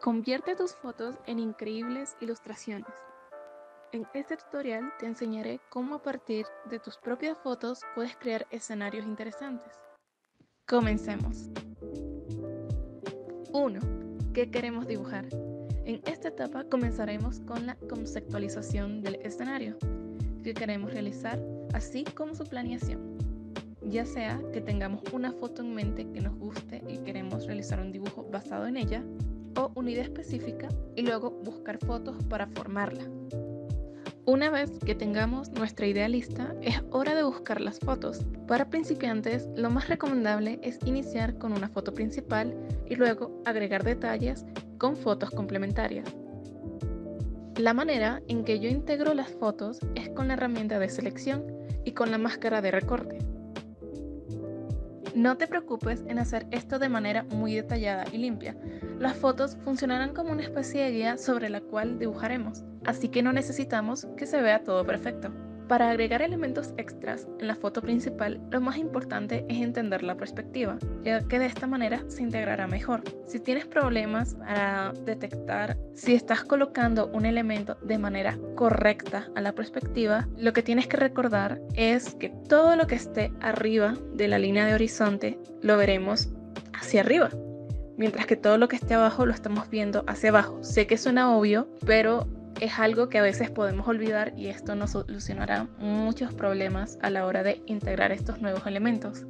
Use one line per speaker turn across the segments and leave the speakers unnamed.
Convierte tus fotos en increíbles ilustraciones. En este tutorial te enseñaré cómo a partir de tus propias fotos puedes crear escenarios interesantes. Comencemos. 1. ¿Qué queremos dibujar? En esta etapa comenzaremos con la conceptualización del escenario que queremos realizar, así como su planeación. Ya sea que tengamos una foto en mente que nos guste y queremos realizar un dibujo basado en ella, o una idea específica y luego buscar fotos para formarla. Una vez que tengamos nuestra idea lista, es hora de buscar las fotos. Para principiantes, lo más recomendable es iniciar con una foto principal y luego agregar detalles con fotos complementarias. La manera en que yo integro las fotos es con la herramienta de selección y con la máscara de recorte. No te preocupes en hacer esto de manera muy detallada y limpia. Las fotos funcionarán como una especie de guía sobre la cual dibujaremos, así que no necesitamos que se vea todo perfecto. Para agregar elementos extras en la foto principal, lo más importante es entender la perspectiva, ya que de esta manera se integrará mejor. Si tienes problemas para detectar si estás colocando un elemento de manera correcta a la perspectiva, lo que tienes que recordar es que todo lo que esté arriba de la línea de horizonte lo veremos hacia arriba, mientras que todo lo que esté abajo lo estamos viendo hacia abajo. Sé que suena obvio, pero es algo que a veces podemos olvidar y esto nos solucionará muchos problemas a la hora de integrar estos nuevos elementos.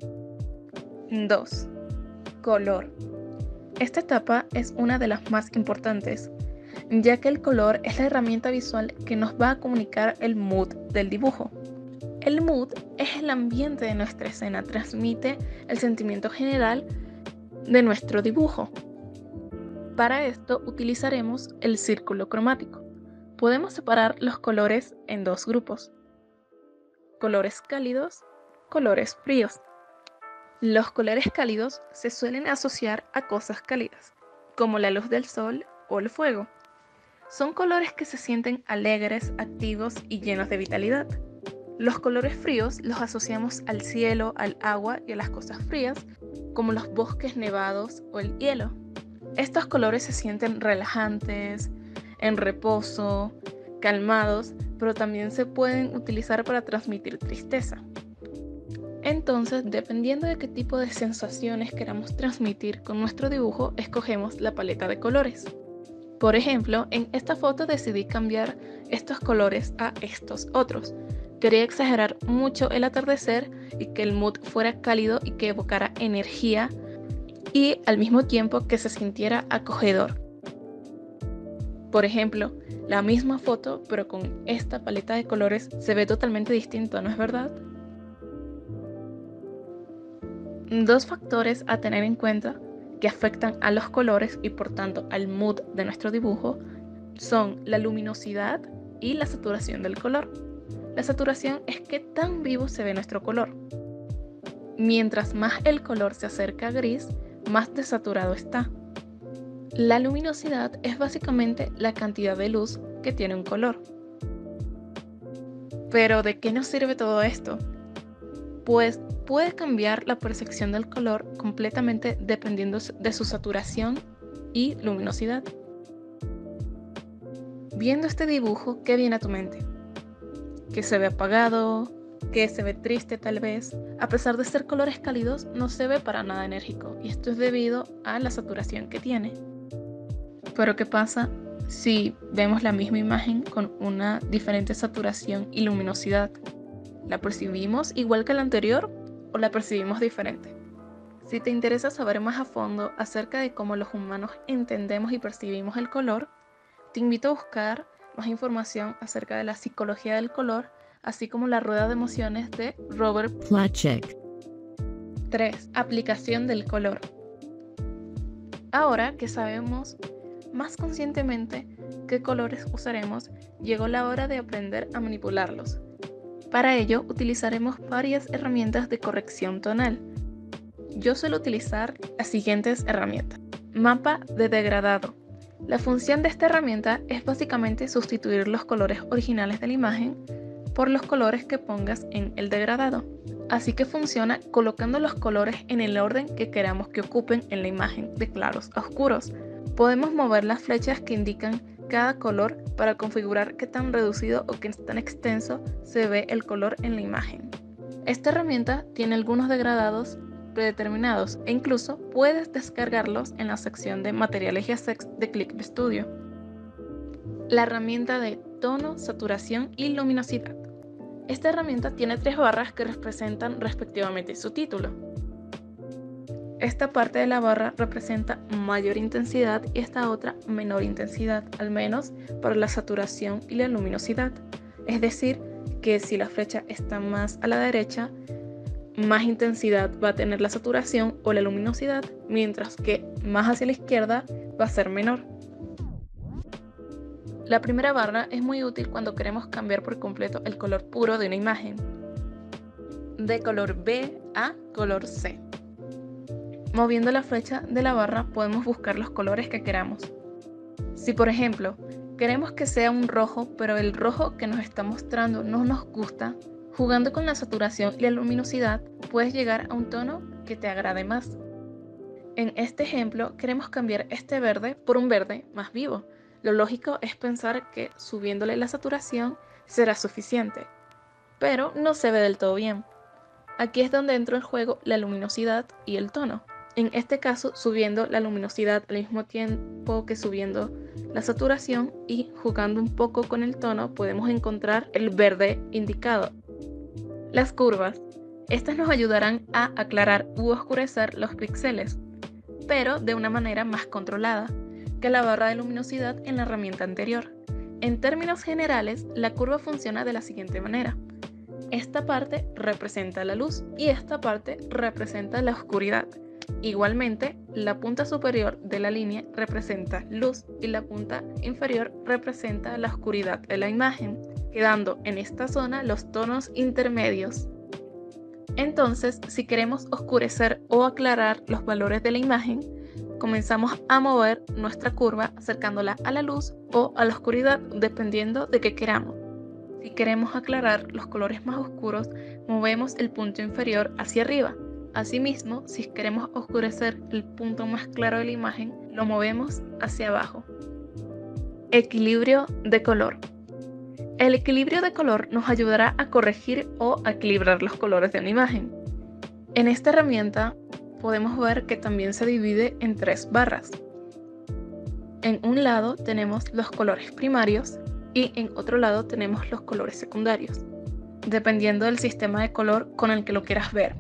2. Color. Esta etapa es una de las más importantes, ya que el color es la herramienta visual que nos va a comunicar el mood del dibujo. El mood es el ambiente de nuestra escena, transmite el sentimiento general de nuestro dibujo. Para esto utilizaremos el círculo cromático. Podemos separar los colores en dos grupos: colores cálidos, colores fríos. Los colores cálidos se suelen asociar a cosas cálidas, como la luz del sol o el fuego. Son colores que se sienten alegres, activos y llenos de vitalidad. Los colores fríos los asociamos al cielo, al agua y a las cosas frías, como los bosques nevados o el hielo. Estos colores se sienten relajantes, en reposo, calmados, pero también se pueden utilizar para transmitir tristeza. Entonces, dependiendo de qué tipo de sensaciones queramos transmitir con nuestro dibujo, escogemos la paleta de colores. Por ejemplo, en esta foto decidí cambiar estos colores a estos otros. Quería exagerar mucho el atardecer y que el mood fuera cálido y que evocara energía y al mismo tiempo que se sintiera acogedor. Por ejemplo, la misma foto, pero con esta paleta de colores, se ve totalmente distinto, ¿no es verdad? Dos factores a tener en cuenta que afectan a los colores y por tanto al mood de nuestro dibujo son la luminosidad y la saturación del color. La saturación es qué tan vivo se ve nuestro color. Mientras más el color se acerca a gris, más desaturado está. La luminosidad es básicamente la cantidad de luz que tiene un color. Pero ¿de qué nos sirve todo esto? Pues puede cambiar la percepción del color completamente dependiendo de su saturación y luminosidad. Viendo este dibujo, ¿qué viene a tu mente? ¿Que se ve apagado? ¿Que se ve triste tal vez? A pesar de ser colores cálidos, no se ve para nada enérgico, y esto es debido a la saturación que tiene. Pero ¿qué pasa si vemos la misma imagen con una diferente saturación y luminosidad? ¿La percibimos igual que la anterior o la percibimos diferente? Si te interesa saber más a fondo acerca de cómo los humanos entendemos y percibimos el color, te invito a buscar más información acerca de la psicología del color, así como la rueda de emociones de Robert Plutchik. 3. Aplicación del color. Ahora que sabemos más conscientemente qué colores usaremos, llegó la hora de aprender a manipularlos. Para ello, utilizaremos varias herramientas de corrección tonal. Yo suelo utilizar las siguientes herramientas. Mapa de degradado. La función de esta herramienta es básicamente sustituir los colores originales de la imagen por los colores que pongas en el degradado. Así que funciona colocando los colores en el orden que queramos que ocupen en la imagen, de claros a oscuros. Podemos mover las flechas que indican cada color para configurar qué tan reducido o qué tan extenso se ve el color en la imagen. Esta herramienta tiene algunos degradados predeterminados e incluso puedes descargarlos en la sección de materiales y assets de Clip Studio. La herramienta de tono, saturación y luminosidad. Esta herramienta tiene 3 barras que representan respectivamente su título. Esta parte de la barra representa mayor intensidad y esta otra menor intensidad, al menos para la saturación y la luminosidad. Es decir, que si la flecha está más a la derecha, más intensidad va a tener la saturación o la luminosidad, mientras que más hacia la izquierda va a ser menor. La primera barra es muy útil cuando queremos cambiar por completo el color puro de una imagen, de color B a color C. Moviendo la flecha de la barra podemos buscar los colores que queramos. Si por ejemplo queremos que sea un rojo, pero el rojo que nos está mostrando no nos gusta, jugando con la saturación y la luminosidad puedes llegar a un tono que te agrade más. En este ejemplo queremos cambiar este verde por un verde más vivo. Lo lógico es pensar que subiéndole la saturación será suficiente, pero no se ve del todo bien. Aquí es donde entra en juego la luminosidad y el tono. En este caso, subiendo la luminosidad al mismo tiempo que subiendo la saturación y jugando un poco con el tono, podemos encontrar el verde indicado. Las curvas. Estas nos ayudarán a aclarar u oscurecer los píxeles, pero de una manera más controlada que la barra de luminosidad en la herramienta anterior. En términos generales, la curva funciona de la siguiente manera. Esta parte representa la luz y esta parte representa la oscuridad. Igualmente, la punta superior de la línea representa luz y la punta inferior representa la oscuridad de la imagen, quedando en esta zona los tonos intermedios. Entonces, si queremos oscurecer o aclarar los valores de la imagen, comenzamos a mover nuestra curva acercándola a la luz o a la oscuridad, dependiendo de qué queramos. Si queremos aclarar los colores más oscuros, movemos el punto inferior hacia arriba. Asimismo, si queremos oscurecer el punto más claro de la imagen, lo movemos hacia abajo. Equilibrio de color. El equilibrio de color nos ayudará a corregir o a equilibrar los colores de una imagen. En esta herramienta podemos ver que también se divide en 3 barras. En un lado tenemos los colores primarios y en otro lado tenemos los colores secundarios, dependiendo del sistema de color con el que lo quieras ver.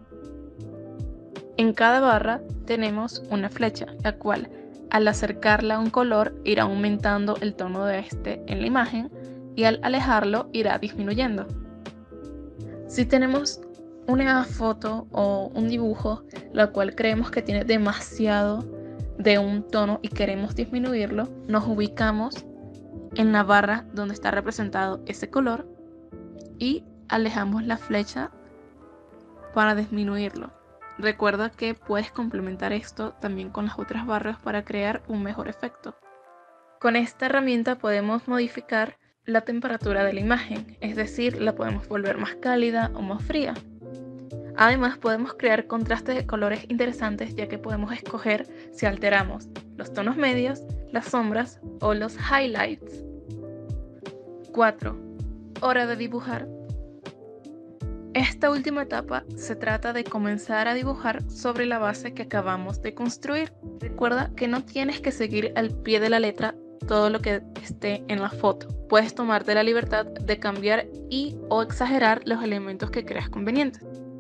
En cada barra tenemos una flecha, la cual al acercarla a un color irá aumentando el tono de este en la imagen y al alejarlo irá disminuyendo. Si tenemos una foto o un dibujo la cual creemos que tiene demasiado de un tono y queremos disminuirlo, nos ubicamos en la barra donde está representado ese color y alejamos la flecha para disminuirlo. Recuerda que puedes complementar esto también con las otras barras para crear un mejor efecto. Con esta herramienta podemos modificar la temperatura de la imagen, es decir, la podemos volver más cálida o más fría. Además, podemos crear contrastes de colores interesantes, ya que podemos escoger si alteramos los tonos medios, las sombras o los highlights. 4. Hora de dibujar. Esta última etapa se trata de comenzar a dibujar sobre la base que acabamos de construir. Recuerda que no tienes que seguir al pie de la letra todo lo que esté en la foto. Puedes tomarte la libertad de cambiar y o exagerar los elementos que creas convenientes.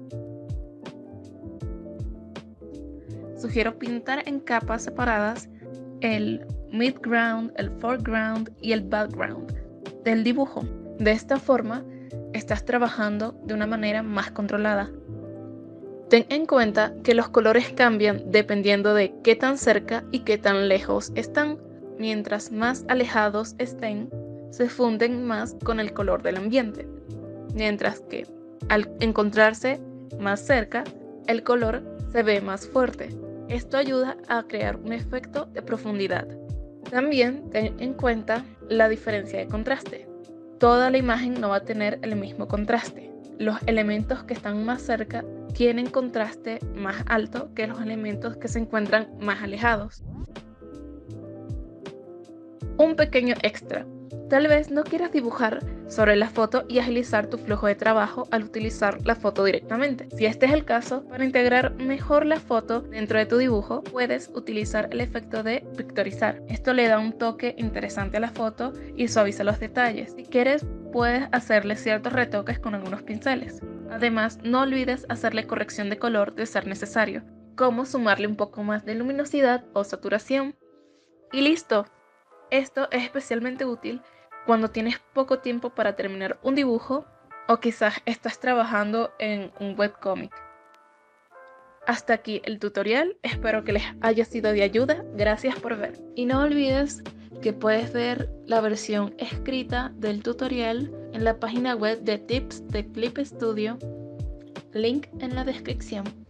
Sugiero pintar en capas separadas el midground, el foreground y el background del dibujo. De esta forma, estás trabajando de una manera más controlada. Ten en cuenta que los colores cambian dependiendo de qué tan cerca y qué tan lejos están. Mientras más alejados estén, se funden más con el color del ambiente. Mientras que al encontrarse más cerca, el color se ve más fuerte. Esto ayuda a crear un efecto de profundidad. También ten en cuenta la diferencia de contraste. Toda la imagen no va a tener el mismo contraste. Los elementos que están más cerca tienen contraste más alto que los elementos que se encuentran más alejados. Un pequeño extra. Tal vez no quieras dibujar sobre la foto y agilizar tu flujo de trabajo al utilizar la foto directamente. Si este es el caso, para integrar mejor la foto dentro de tu dibujo, puedes utilizar el efecto de pictorizar. Esto le da un toque interesante a la foto y suaviza los detalles. Si quieres, puedes hacerle ciertos retoques con algunos pinceles. Además, no olvides hacerle corrección de color de ser necesario, como sumarle un poco más de luminosidad o saturación. Y listo. Esto es especialmente útil cuando tienes poco tiempo para terminar un dibujo o quizás estás trabajando en un webcómic. Hasta aquí el tutorial, espero que les haya sido de ayuda, gracias por ver. Y no olvides que puedes ver la versión escrita del tutorial en la página web de Tips de Clip Studio, link en la descripción.